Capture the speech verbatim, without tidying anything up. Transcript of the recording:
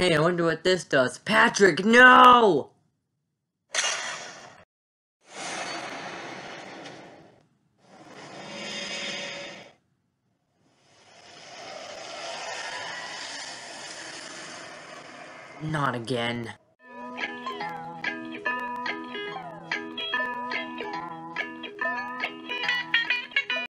Hey, I wonder what this does. Patrick, no! Not again.